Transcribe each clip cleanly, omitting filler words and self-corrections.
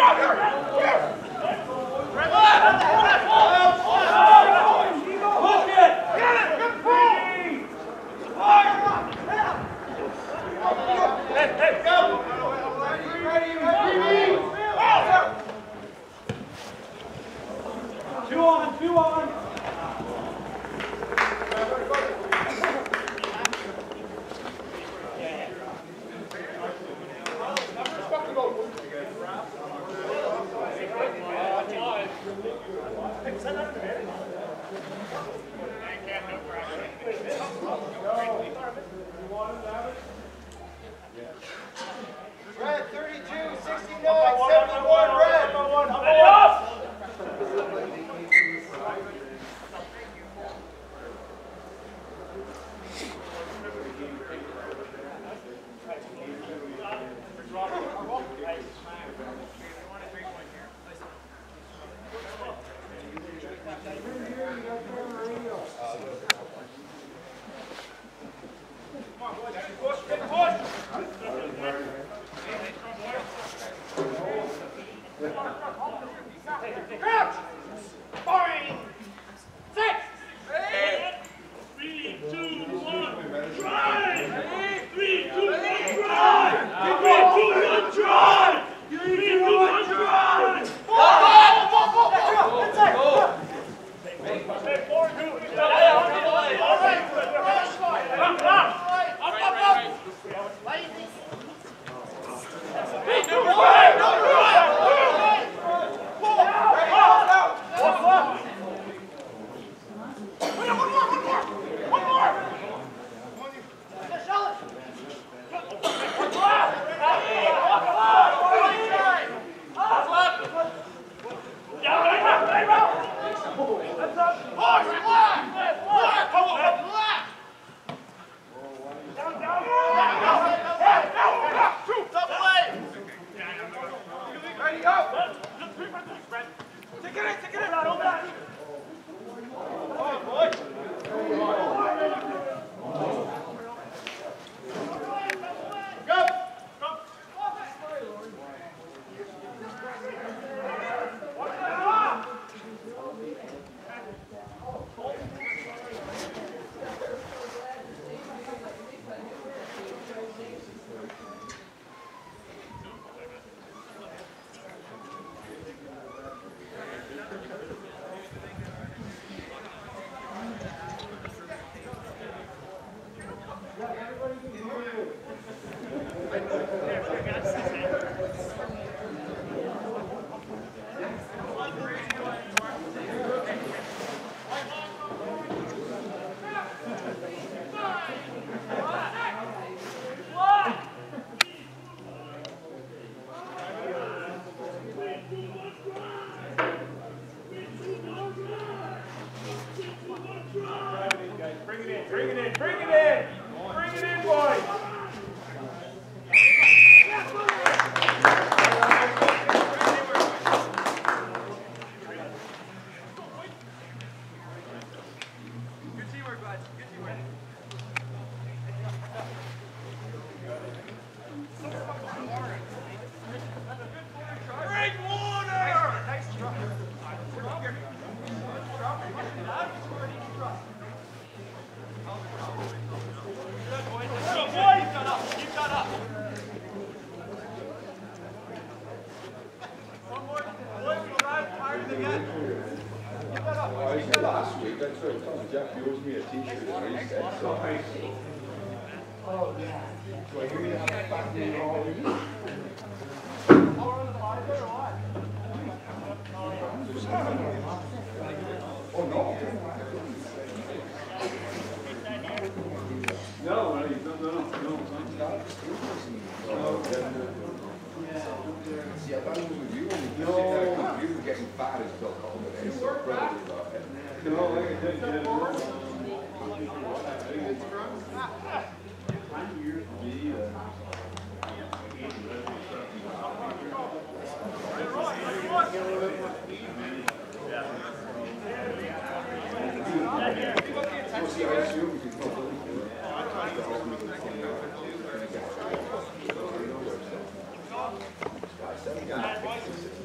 Red 32, 69, 71, red. Crouch! Boing! 6! 3, 2, 1, drive! 3, 2, 1, drive! 3, 2, 1, drive! 3, 2, 1, drive! Last week, that's right. Jeff owes me a t-shirt and he said so. Oh, yeah. Do I hear you have a back knee all week? Oh, no. See, I thought it was with you. You were getting fat as Bill called it. So probably about it. No, I can tell you.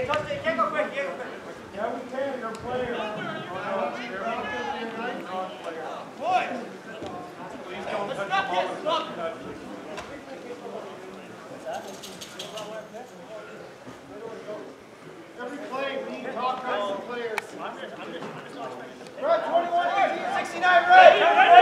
Every play, we need top guys and players. Red 21, 18, 69, red.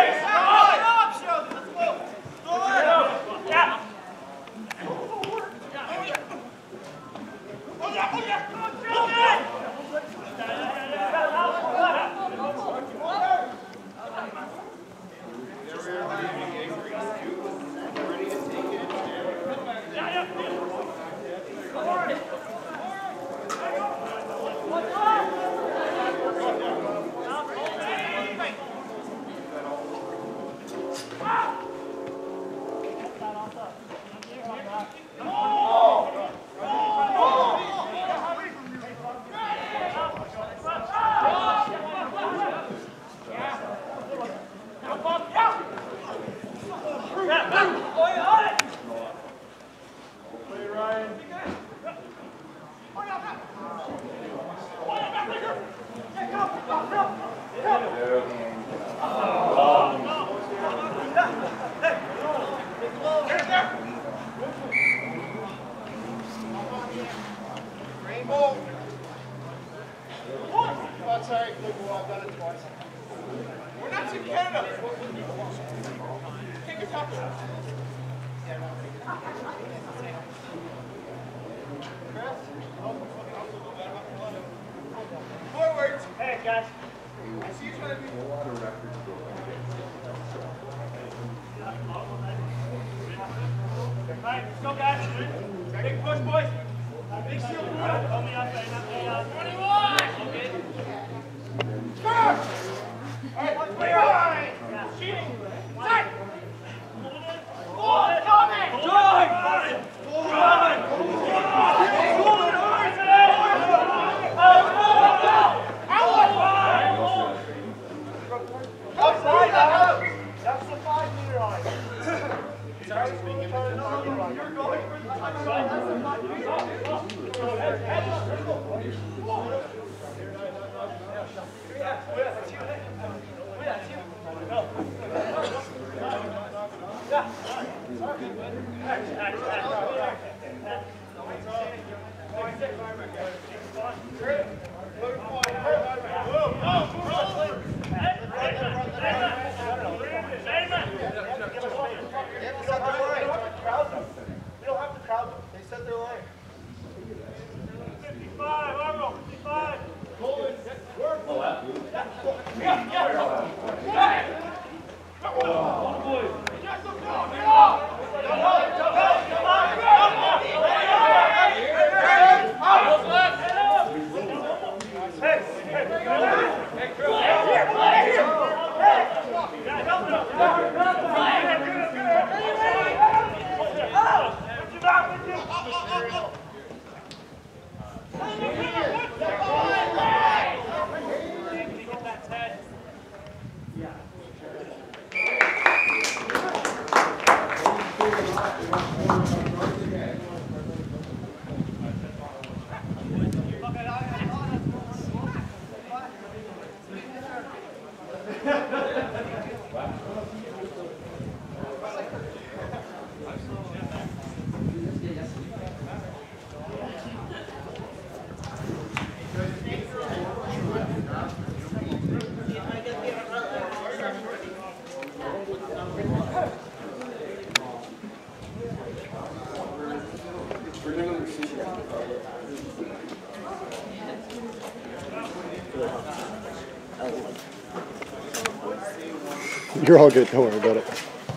You're all good. Don't worry about it.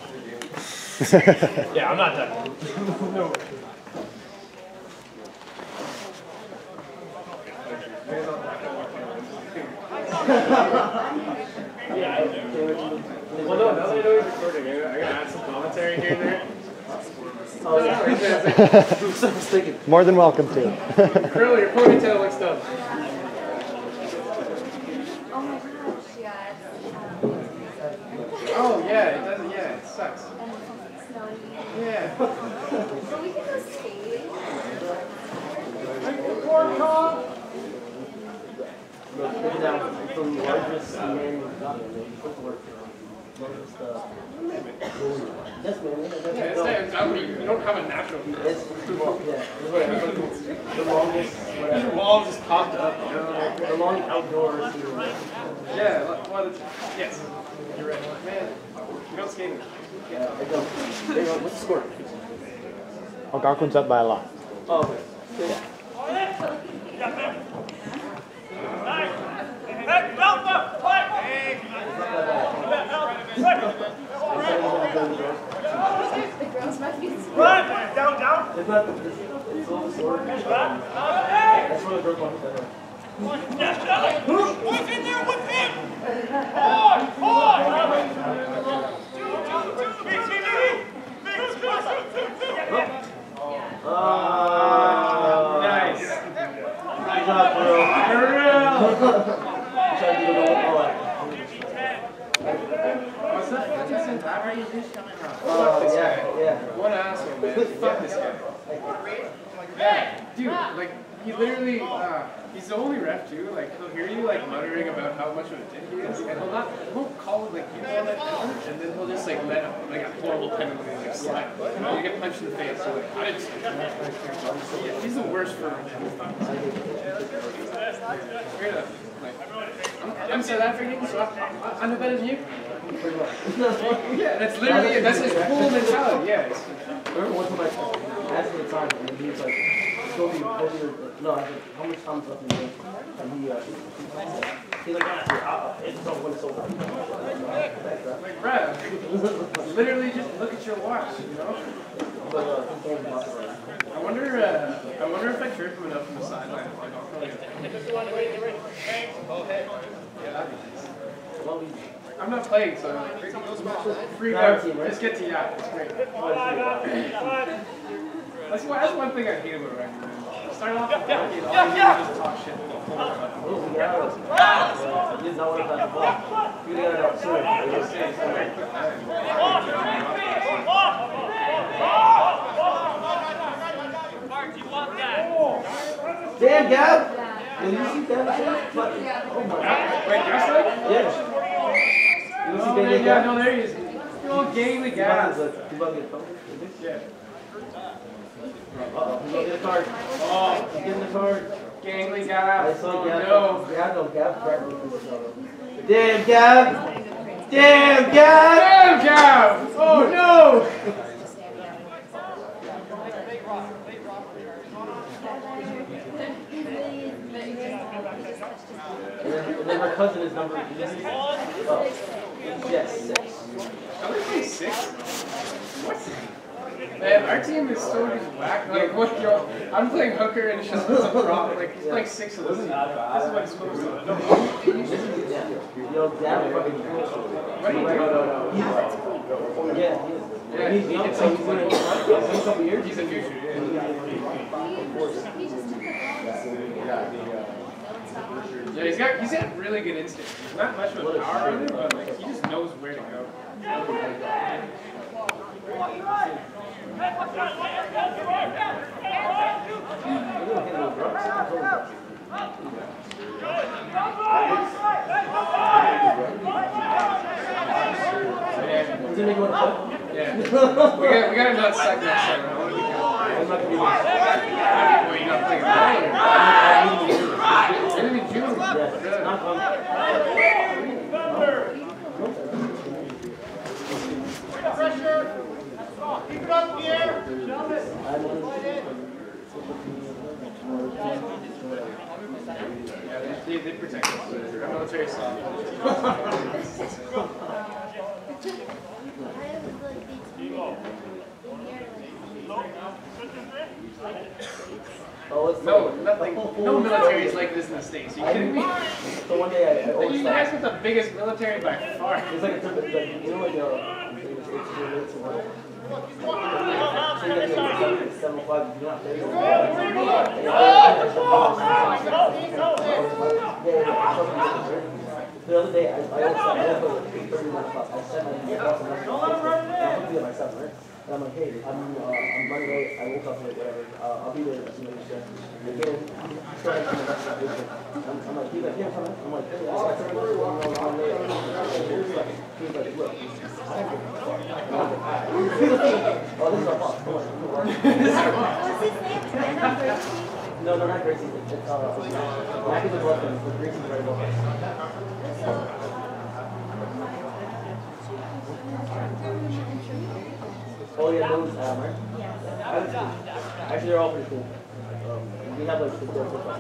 Yeah, I'm not done. No. Yeah, I do. Well, no, now that I know you're recording, I gotta add some commentary here and there. Oh, yeah. More than welcome to. Curly, your ponytail looks dumb. Oh my gosh, yeah. Oh, yeah, it doesn't, yeah, it sucks. And it's snowing. Yeah. But we can go skating. Report call. the largest man we've gotten. Yes, man. You don't have a natural. It's well, yeah. The longest. Your wall just popped up. The long outdoors. Yeah, well, yes. You're right. Man, you don't skate. Yeah, I don't. There you go. What's the score? Algonquin's up by a lot. Oh, okay. Yeah. The girls must be Down, down. It's not. It's a little sore. That's where the girls want to Who's in there with him? Boy! Nice. Good job, bro. Trying to do the roll call. What's that? Yeah. What an asshole, man. Fuck this guy. Yeah, dude, like, he literally, he's the only ref, too. Like, he'll hear you, like, muttering about how much of a dick he is, and he won't call it, like, you know that ever, and then he'll just, like, let a horrible penalty, like, slide. And you get punched in the face, so, like, I didn't see that. Yeah, he's the worst for straight up. Like, I'm South African, so I'm no better than you. Yeah, that's literally, that's his whole mentality, yeah. I remember one time I asked him the time, and he was like, no, I said, how much time is left in the game? And he's like, it's over when it's over. Like, bruh, literally just look at your watch, you know? But, I wonder if I chirp him enough from the sideline. Like, I'll probably yeah, that'd be nice. I'm not playing, so free vote. Just get to yeah, it's great. That's one thing I hate about rugby, man. Start off with rugby, all you do is just talk shit. he does not want to pass the ball. You got it out soon. Damn, Gab! Did you see that? Oh my God. Wait, Gaslight? Yeah. You see that? Yeah, no, there he is. You're all gangly gas. He's about to get a card. Yeah. Uh-oh, he's about to get a card. Oh, He's getting the card. gangly I gas. saw Oh, Gab. no. Gab cracked me. Damn, Gab! Damn, Gab! Damn, Gav! Oh, no! And then her cousin is number. Oh. Yes, 6. Are they playing 6? What? Man, our team is so just whack. Like, what, yo, I'm playing hooker and Sheldon's a prop. Like, he's playing 6 of those. This is what he's supposed to do. Yo, Gab fucking. What are you doing? Yeah, he is. Yeah, He's young, so he's going to. In a couple years. He's a future, yeah. Yeah, he's got really good instinct. He's not much of a power runner, but like, he just knows where to go. Yeah. We got another segment, so I'm not going to be well, you're not playing Maybe June. Yes, not fun. Pressure. Keep it up, Pierre. Yeah, they protect us. Our military soft. Oh, it's No, nothing. No military is like this in the States. Are you kidding me? So one day I always You guys got the biggest military by far. it's like a typical, like, you know, like it's a world. So you guys get 7 o'clock, you don't have to. The other day, I woke up at 8:30, 9 o'clock. I sent my boss a message. I put it at my son, right? And I'm like, hey, I'm running late. I woke up late, whatever. I'll be there as soon as you said. Again, he started to the rest of the day. I'm like, he's like, yeah, come on. I'm like, hey, I got to I'm late. He's like, look, I don't give a fuck. Oh, this is our boss. Come on. What's his name? Brandon Gracie? No, not Gracie. It's Mac is a blood thin, but Gracie's very well. Oh yeah, those right? Actually, they're all pretty cool. We have like the cool stuff.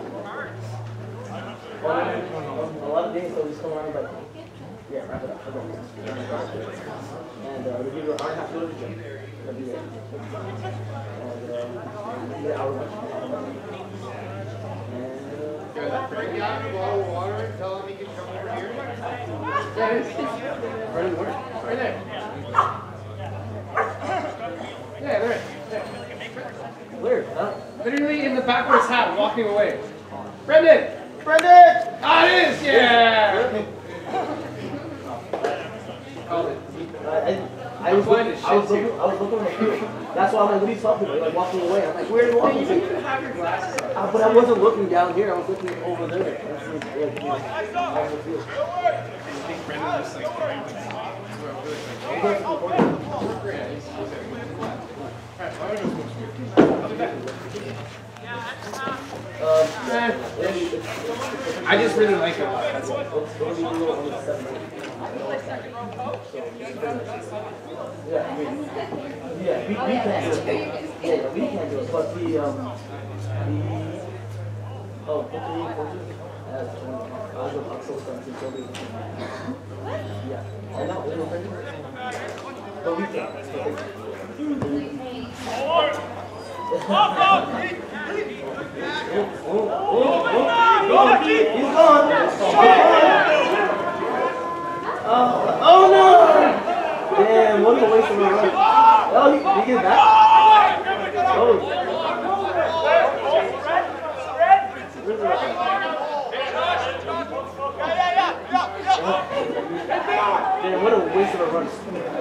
A lot of days, so we just come around like, yeah, wrap it up. And we give you an hour and a half to go to the gym. That'd be it. And get an hour lunch. Bring down a bottle of water and tell him he can come over here. Yeah, it is. Right in the morning. Right there. Yeah, there. Where? Huh? Literally in the back of his hat, walking away. Brendan! Brendan! Ah, it is! Yeah! I was looking at you. That's why I'm like, what are you talking about? Like walking away. I'm like, where are you walking? You didn't even have your glasses on. But I wasn't looking down here. I was looking over there. That's like, how it feels. I think Brendan just like I just really like it. That's all. Yeah, we can't do it. Yeah, we can't do it. But what's the coaches? I was so stunned since Toby. Yeah, I know, little friend. But we can't. He's gone. Oh no! Damn, what a waste of a run. Oh, he gets back. Oh. Damn, what a waste of a run.